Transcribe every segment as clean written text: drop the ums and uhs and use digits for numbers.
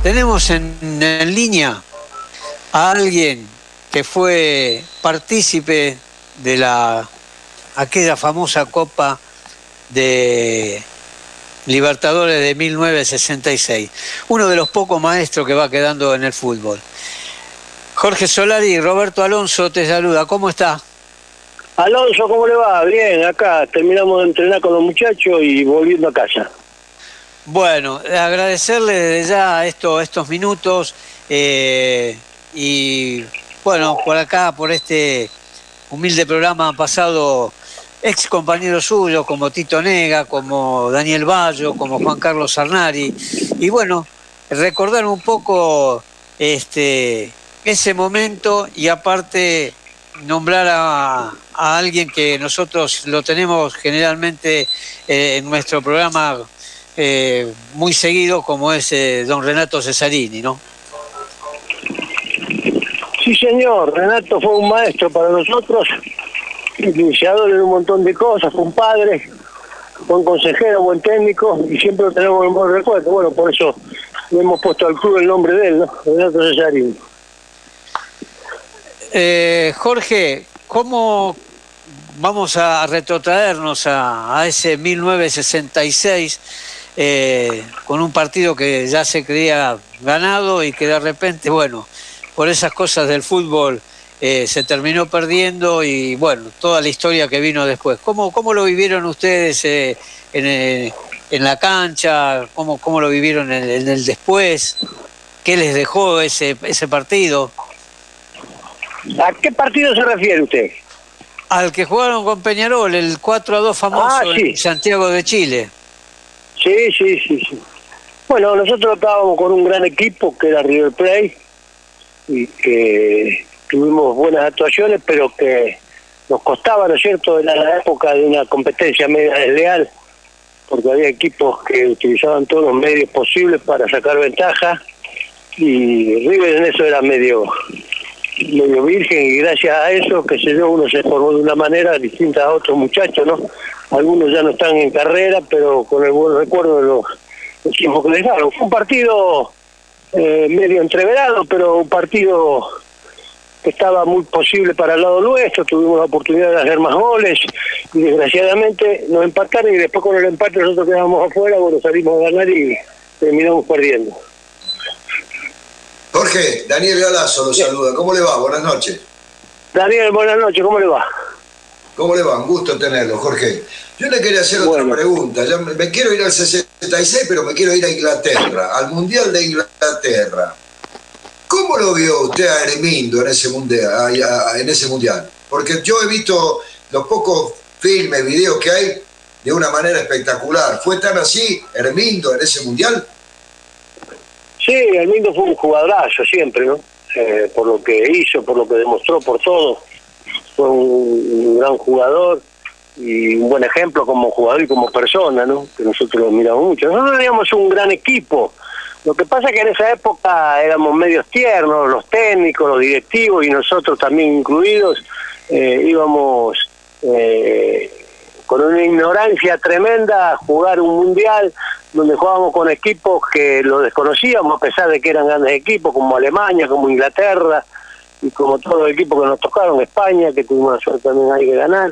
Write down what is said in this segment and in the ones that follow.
Tenemos en línea a alguien que fue partícipe de aquella famosa Copa de Libertadores de 1966. Uno de los pocos maestros que va quedando en el fútbol. Jorge Solari y Roberto Alonso te saluda. ¿Cómo está? Alonso, ¿cómo le va? Bien, acá terminamos de entrenar con los muchachos y volviendo a casa. Bueno, agradecerle desde ya estos minutos y bueno, por acá, por este humilde programa han pasado ex compañeros suyos como Tito Nega, como Daniel Bayo, como Juan Carlos Arnari, y bueno, recordar un poco ese momento y aparte nombrar a alguien que nosotros lo tenemos generalmente en nuestro programa muy seguido, como es don Renato Cesarini, ¿no? Sí, señor, Renato fue un maestro para nosotros, iniciador en un montón de cosas, fue un padre, buen consejero, buen técnico, y siempre lo tenemos en buen recuerdo. Bueno, por eso le hemos puesto al club el nombre de él, ¿no? Renato Cesarini. Jorge, ¿cómo vamos a retrotraernos a ese 1966 con un partido que ya se creía ganado y que de repente, bueno, por esas cosas del fútbol se terminó perdiendo y bueno, toda la historia que vino después? ¿Cómo lo vivieron ustedes en la cancha? ¿Cómo lo vivieron en el después? ¿Qué les dejó ese partido? ¿A qué partido se refiere usted? Al que jugaron con Peñarol, el 4-2 famoso sí. en Santiago de Chile. Sí. Bueno, nosotros estábamos con un gran equipo que era River Plate y que tuvimos buenas actuaciones, pero que nos costaba, ¿no es cierto?, era la época de una competencia media desleal, porque había equipos que utilizaban todos los medios posibles para sacar ventaja y River en eso era medio virgen, y gracias a eso, que sé yo, uno se formó de una manera distinta a otros muchachos, ¿no? Algunos ya no están en carrera, pero con el buen recuerdo de los equipos que les dejaron. Fue un partido medio entreverado, pero un partido que estaba muy posible para el lado nuestro. Tuvimos la oportunidad de hacer más goles y desgraciadamente nos empataron, y después con el empate nosotros quedamos afuera, bueno, salimos a ganar y terminamos perdiendo. Jorge, Daniel Galazo lo saluda. ¿Cómo le va? Buenas noches. Daniel, buenas noches. ¿Cómo le va? ¿Cómo le va? Un gusto tenerlo, Jorge. Yo le quería hacer otra pregunta. Ya me quiero ir al 66, pero me quiero ir a Inglaterra, al Mundial de Inglaterra. ¿Cómo lo vio usted a Hermindo en ese mundial? Porque yo he visto los pocos filmes, videos que hay de una manera espectacular. ¿Fue tan así Hermindo en ese mundial? Sí, Hermindo fue un jugadorazo siempre, ¿no? Por lo que hizo, por lo que demostró, por todo. Fue un gran jugador y un buen ejemplo como jugador y como persona, ¿no? Que nosotros lo miramos mucho. Nosotros teníamos un gran equipo. Lo que pasa es que en esa época éramos medios tiernos, los técnicos, los directivos y nosotros también incluidos, íbamos con una ignorancia tremenda a jugar un mundial donde jugábamos con equipos que lo desconocíamos, a pesar de que eran grandes equipos, como Alemania, como Inglaterra, y como todos los equipos que nos tocaron, España, que tuvimos la suerte también ahí de ganar,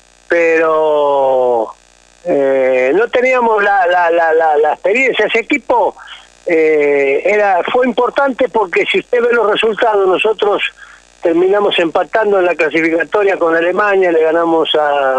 pero no teníamos la experiencia. Ese equipo fue importante porque si usted ve los resultados, nosotros terminamos empatando en la clasificatoria con Alemania, le ganamos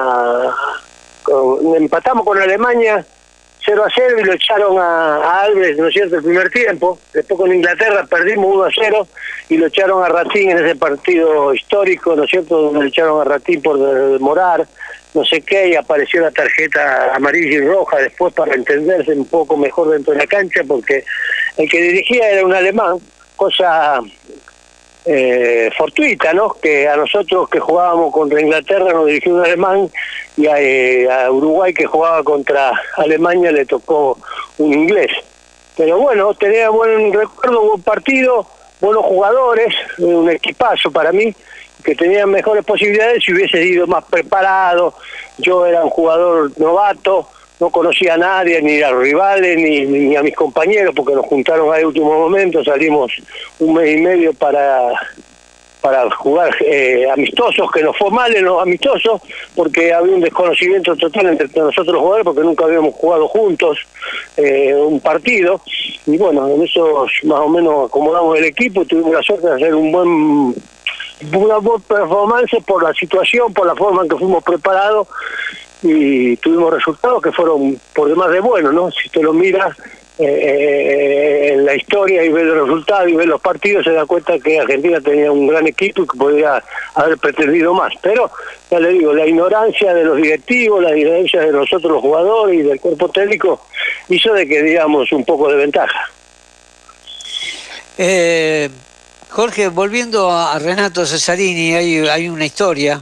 empatamos con Alemania 0-0 y lo echaron a Alves, ¿no es cierto?, el primer tiempo. Después con Inglaterra perdimos 1-0 y lo echaron a Ratín en ese partido histórico, ¿no es cierto?, donde le echaron a Ratín por demorar, no sé qué, y apareció la tarjeta amarilla y roja después para entenderse un poco mejor dentro de la cancha, porque el que dirigía era un alemán, cosa fortuita, ¿no? Que a nosotros que jugábamos contra Inglaterra nos dirigió un alemán y a Uruguay que jugaba contra Alemania le tocó un inglés. Pero bueno, tenía buen recuerdo, buen partido, buenos jugadores, un equipazo para mí, que tenía mejores posibilidades si hubiese ido más preparado. Yo era un jugador novato, no conocía a nadie, ni a los rivales, ni a mis compañeros, porque nos juntaron al último momento, salimos un mes y medio para jugar amistosos, que nos fue mal en los amistosos, porque había un desconocimiento total entre nosotros los jugadores, porque nunca habíamos jugado juntos un partido, y bueno, en eso más o menos acomodamos el equipo y tuvimos la suerte de hacer una buena performance por la situación, por la forma en que fuimos preparados, y tuvimos resultados que fueron por demás de buenos, ¿no? Si usted lo mira en la historia y ve los resultados y ve los partidos, se da cuenta que Argentina tenía un gran equipo y que podía haber pretendido más. Pero, ya le digo, la ignorancia de los directivos, la ignorancia de nosotros los jugadores y del cuerpo técnico hizo de que digamos un poco de ventaja. Jorge, volviendo a Renato Cesarini, hay una historia.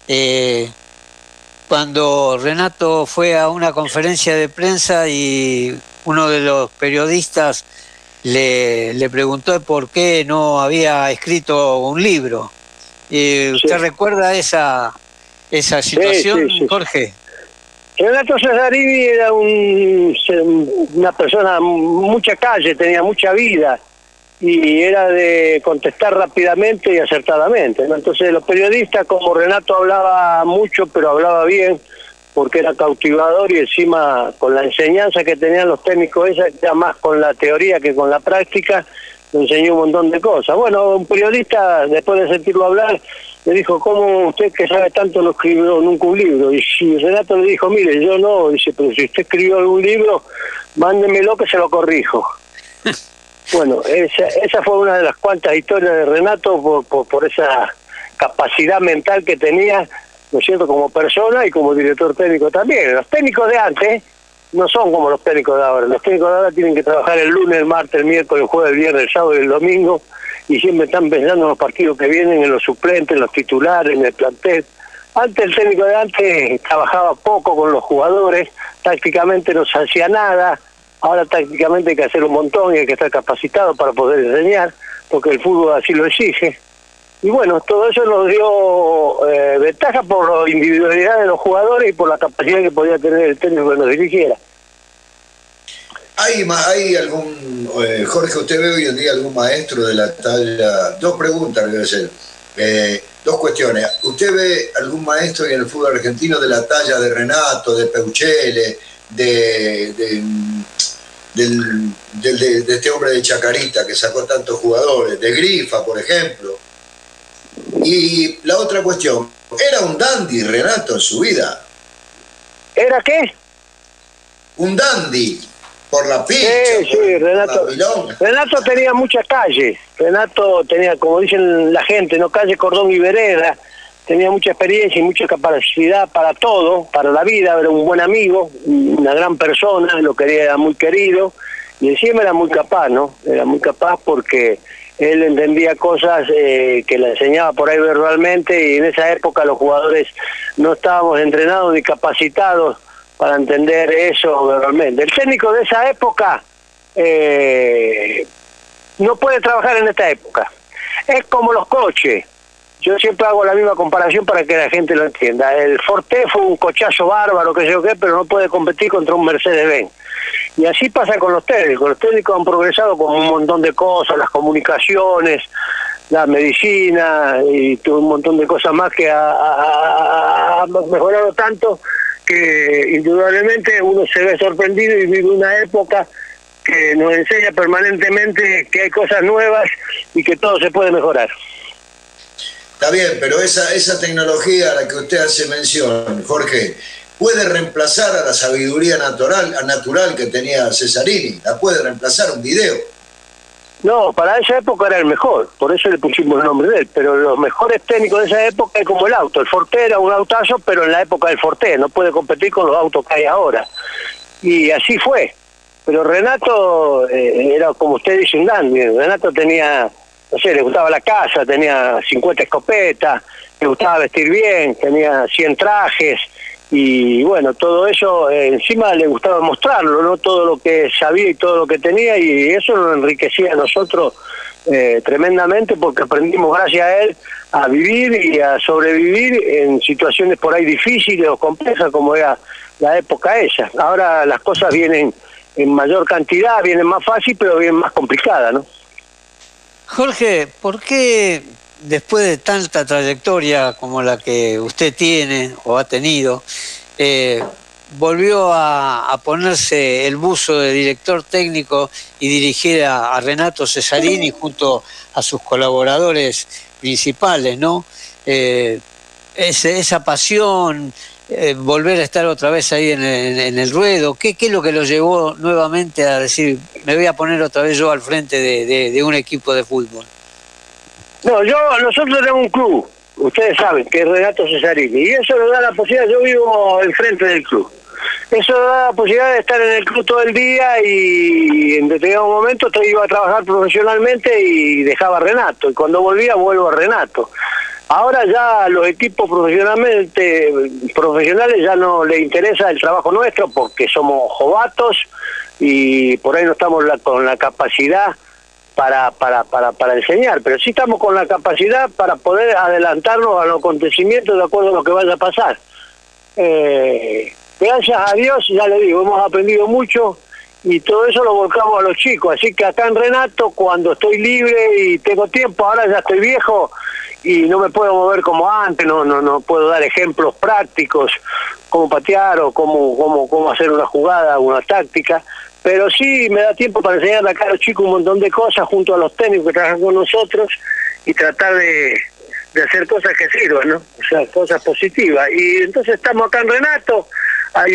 Cuando Renato fue a una conferencia de prensa y uno de los periodistas le preguntó por qué no había escrito un libro. ¿Usted recuerda esa situación, sí. Jorge? Renato Cesarini era una persona mucha calle, tenía mucha vida y era de contestar rápidamente y acertadamente, ¿no? Entonces los periodistas, como Renato hablaba mucho, pero hablaba bien, porque era cautivador y encima con la enseñanza que tenían los técnicos, esa era más con la teoría que con la práctica, le enseñó un montón de cosas. Bueno, un periodista, después de sentirlo hablar, le dijo, ¿cómo usted que sabe tanto no escribió nunca un libro? Y Renato le dijo, mire, yo no, dice, pero si usted escribió algún libro, mándemelo que se lo corrijo. Bueno, esa fue una de las cuantas historias de Renato por esa capacidad mental que tenía, ¿no es cierto?, como persona y como director técnico también. Los técnicos de antes no son como los técnicos de ahora. Los técnicos de ahora tienen que trabajar el lunes, el martes, el miércoles, el jueves, el viernes, el sábado y el domingo, y siempre están pensando en los partidos que vienen, en los suplentes, en los titulares, en el plantel. Antes el técnico de antes trabajaba poco con los jugadores, tácticamente no se hacía nada. Ahora tácticamente hay que hacer un montón y hay que estar capacitado para poder enseñar, porque el fútbol así lo exige. Y bueno, todo eso nos dio ventaja por la individualidad de los jugadores y por la capacidad que podía tener el técnico que nos dirigiera. ¿Hay algún, Jorge, usted ve hoy en día algún maestro de la talla? Dos preguntas le voy a hacer, dos cuestiones. ¿Usted ve algún maestro en el fútbol argentino de la talla de Renato, de Peuchele, de este hombre de Chacarita que sacó tantos jugadores, de Grifa, por ejemplo? Y la otra cuestión, ¿era un dandy Renato en su vida? ¿Era qué? Un dandy, por la pincha, sí, Renato tenía mucha calle. Renato tenía, como dicen la gente, no calle, cordón y vereda. Tenía mucha experiencia y mucha capacidad para todo, para la vida. Era un buen amigo, una gran persona, lo quería, era muy querido, y encima era muy capaz, ¿no? Era muy capaz porque él entendía cosas que le enseñaba por ahí verbalmente, y en esa época los jugadores no estábamos entrenados ni capacitados para entender eso verbalmente. El técnico de esa época no puede trabajar en esta época. Es como los coches. Yo siempre hago la misma comparación para que la gente lo entienda. El Forte fue un cochazo bárbaro, que sé yo qué, pero no puede competir contra un Mercedes-Benz. Y así pasa con los técnicos. Los técnicos han progresado con un montón de cosas, las comunicaciones, la medicina y todo un montón de cosas más que ha mejorado tanto que indudablemente uno se ve sorprendido y vive una época que nos enseña permanentemente que hay cosas nuevas y que todo se puede mejorar. Está bien, pero esa tecnología a la que usted hace mención, Jorge, ¿puede reemplazar a la sabiduría natural que tenía Cesarini? ¿La puede reemplazar un video? No, para esa época era el mejor, por eso le pusimos el nombre de él, pero los mejores técnicos de esa época es como el auto. El Forte era un autazo, pero en la época del Forte, no puede competir con los autos que hay ahora. Y así fue. Pero Renato era, como usted dice, un dandy. Renato tenía, no sé, le gustaba la casa, tenía 50 escopetas, le gustaba vestir bien, tenía 100 trajes, y bueno, todo eso encima le gustaba mostrarlo, ¿no? Todo lo que sabía y todo lo que tenía, y eso nos enriquecía a nosotros tremendamente, porque aprendimos gracias a él a vivir y a sobrevivir en situaciones por ahí difíciles o complejas, como era la época esa. Ahora las cosas vienen en mayor cantidad, vienen más fácil, pero vienen más complicadas, ¿no? Jorge, ¿por qué después de tanta trayectoria como la que usted tiene o ha tenido, volvió a ponerse el buzo de director técnico y dirigir a Renato Cesarini junto a sus colaboradores principales, ¿no? Esa pasión, volver a estar otra vez ahí en el ruedo, ¿qué es lo que lo llevó nuevamente a decir, me voy a poner otra vez yo al frente de un equipo de fútbol? No, nosotros tenemos un club, ustedes saben, que es Renato Cesarini, y eso nos da la posibilidad, yo vivo al frente del club, eso nos da la posibilidad de estar en el club todo el día y en determinado momento iba a trabajar profesionalmente y dejaba a Renato, y cuando volvía vuelvo a Renato. Ahora ya los equipos profesionales ya no les interesa el trabajo nuestro porque somos jovatos y por ahí no estamos con la capacidad para enseñar, pero sí estamos con la capacidad para poder adelantarnos a los acontecimientos de acuerdo a lo que vaya a pasar. Gracias a Dios, ya le digo, hemos aprendido mucho y todo eso lo volcamos a los chicos, así que acá en Renato, cuando estoy libre y tengo tiempo, ahora ya estoy viejo y no me puedo mover como antes, no puedo dar ejemplos prácticos, cómo patear o cómo hacer una jugada, una táctica, pero sí me da tiempo para enseñar acá a los chicos un montón de cosas junto a los técnicos que trabajan con nosotros y tratar de hacer cosas que sirvan, ¿no? O sea, cosas positivas. Y entonces estamos acá en Renato, hay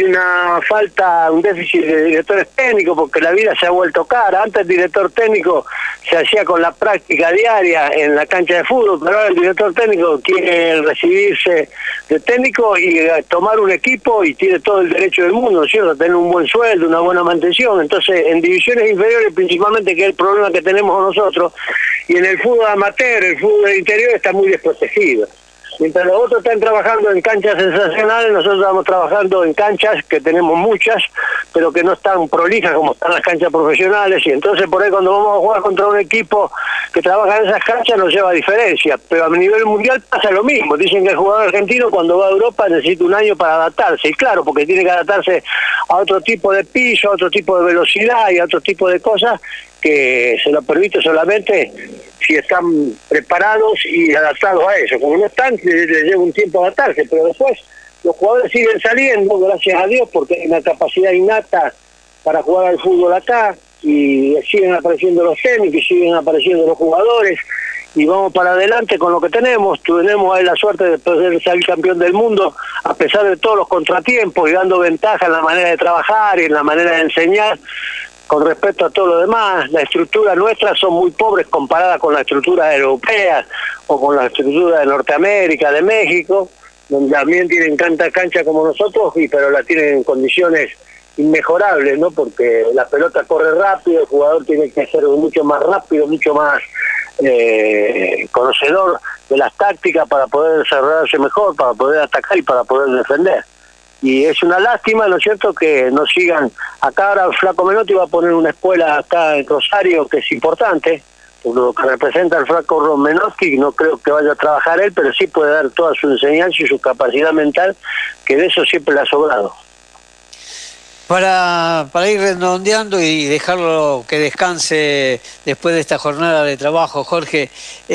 un déficit de directores técnicos porque la vida se ha vuelto cara. Antes el director técnico se hacía con la práctica diaria en la cancha de fútbol, pero ahora el director técnico quiere recibirse de técnico y tomar un equipo y tiene todo el derecho del mundo, ¿no es cierto?, tener un buen sueldo, una buena mantención. Entonces, en divisiones inferiores principalmente, que es el problema que tenemos nosotros, y en el fútbol amateur, el fútbol interior está muy desprotegido. Mientras los otros están trabajando en canchas sensacionales, nosotros estamos trabajando en canchas que tenemos muchas, pero que no están prolijas como están las canchas profesionales, y entonces por ahí cuando vamos a jugar contra un equipo que trabaja en esas canchas nos lleva diferencia, pero a nivel mundial pasa lo mismo. Dicen que el jugador argentino cuando va a Europa necesita un año para adaptarse, y claro, porque tiene que adaptarse a otro tipo de piso, a otro tipo de velocidad y a otro tipo de cosas que se lo permite solamente si están preparados y adaptados a eso. Como no están, les lleva un tiempo adaptarse, pero después los jugadores siguen saliendo, gracias a Dios, porque hay una capacidad innata para jugar al fútbol acá, y siguen apareciendo los técnicos, y siguen apareciendo los jugadores, y vamos para adelante con lo que tenemos. Tenemos ahí la suerte de poder salir campeón del mundo, a pesar de todos los contratiempos, y dando ventaja en la manera de trabajar y en la manera de enseñar, con respecto a todo lo demás. La estructura nuestra son muy pobres comparada con la estructura europea o con la estructura de Norteamérica, de México, donde también tienen tanta cancha como nosotros, pero la tienen en condiciones inmejorables, ¿no? Porque la pelota corre rápido, el jugador tiene que ser mucho más rápido, mucho más conocedor de las tácticas para poder desarrollarse mejor, para poder atacar y para poder defender. Y es una lástima, ¿no es cierto?, que no sigan. Acá ahora Flaco Menotti va a poner una escuela acá en Rosario que es importante, por lo que representa el Flaco Menotti. No creo que vaya a trabajar él, pero sí puede dar toda su enseñanza y su capacidad mental, que de eso siempre le ha sobrado. Para ir redondeando y dejarlo que descanse después de esta jornada de trabajo, Jorge,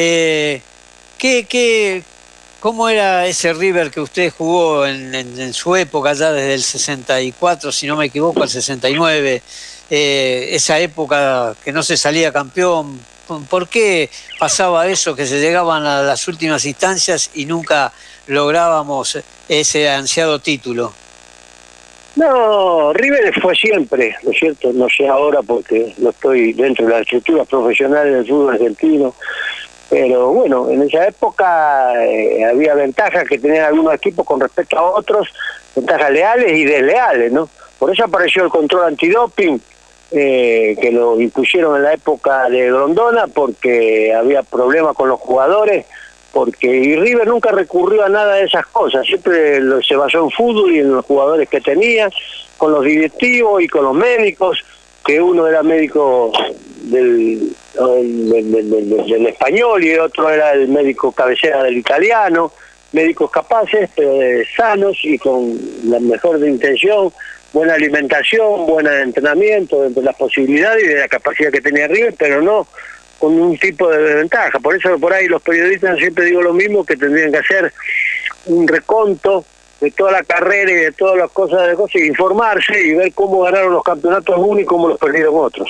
¿cómo era ese River que usted jugó en su época, ya desde el 64, si no me equivoco, al 69? Esa época que no se salía campeón, ¿por qué pasaba eso, que se llegaban a las últimas instancias y nunca lográbamos ese ansiado título? No, River fue siempre, ¿no es cierto? No sé ahora porque no estoy dentro de las estructuras profesionales del fútbol argentino, pero bueno, en esa época había ventajas que tenían algunos equipos con respecto a otros, ventajas leales y desleales, ¿no? Por eso apareció el control antidoping, que lo impusieron en la época de Grondona, porque había problemas con los jugadores, y River nunca recurrió a nada de esas cosas, siempre se basó en fútbol y en los jugadores que tenía, con los directivos y con los médicos, que uno era médico del español y el otro era el médico cabecera del italiano, médicos capaces, pero sanos y con la mejor de intención, buena alimentación, buen entrenamiento dentro de las posibilidades y de la capacidad que tenía River, pero no con un tipo de desventaja. Por eso por ahí los periodistas siempre digo lo mismo, que tendrían que hacer un reconto de toda la carrera y de todas las cosas, y informarse y ver cómo ganaron los campeonatos unos y cómo los perdieron otros.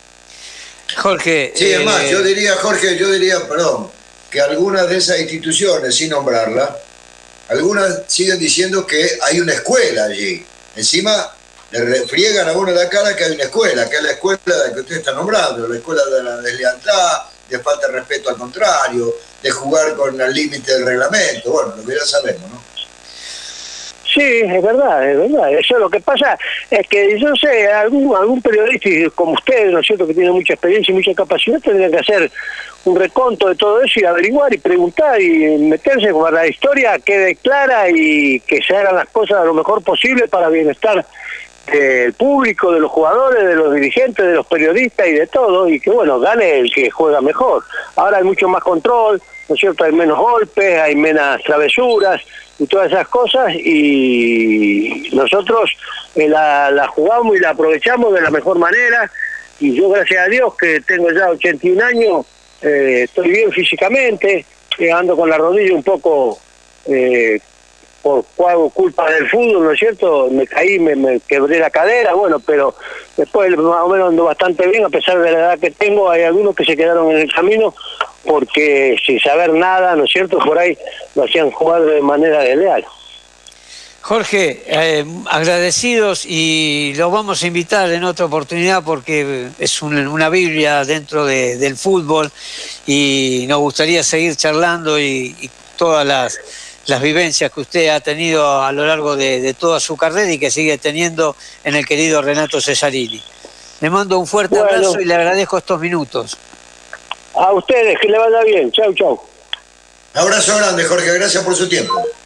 Jorge. Sí, además, yo diría, Jorge, perdón, que algunas de esas instituciones, sin nombrarlas, algunas siguen diciendo que hay una escuela allí. Encima le refriegan a uno la cara que hay una escuela, que es la escuela que usted está nombrando, la escuela de la deslealtad, de falta de respeto al contrario, de jugar con el límite del reglamento. Bueno, lo que ya sabemos, ¿no? Sí, es verdad, es verdad. Eso lo que pasa es que, yo sé, algún periodista como usted, ¿no es cierto?, que tiene mucha experiencia y mucha capacidad, tendría que hacer un reconto de todo eso y averiguar y preguntar y meterse para la historia quede clara y que se hagan las cosas lo mejor posible para el bienestar del público, de los jugadores, de los dirigentes, de los periodistas y de todo, y que bueno, gane el que juega mejor. Ahora hay mucho más control, ¿no es cierto?, hay menos golpes, hay menos travesuras y todas esas cosas, y nosotros la jugamos y la aprovechamos de la mejor manera, y yo gracias a Dios que tengo ya 81 años, estoy bien físicamente, ando con la rodilla un poco por culpa del fútbol, ¿no es cierto? Me caí, me quebré la cadera, bueno, pero después más o menos ando bastante bien, a pesar de la edad que tengo. Hay algunos que se quedaron en el camino porque sin saber nada, ¿no es cierto?, por ahí lo hacían jugar de manera desleal. Jorge, agradecidos, y los vamos a invitar en otra oportunidad porque es una Biblia dentro del fútbol, y nos gustaría seguir charlando y todas las vivencias que usted ha tenido a lo largo de toda su carrera y que sigue teniendo en el querido Renato Cesarini. Le mando un fuerte abrazo y le agradezco estos minutos. A ustedes, que le vaya bien. Chau, chau. Un abrazo grande, Jorge. Gracias por su tiempo.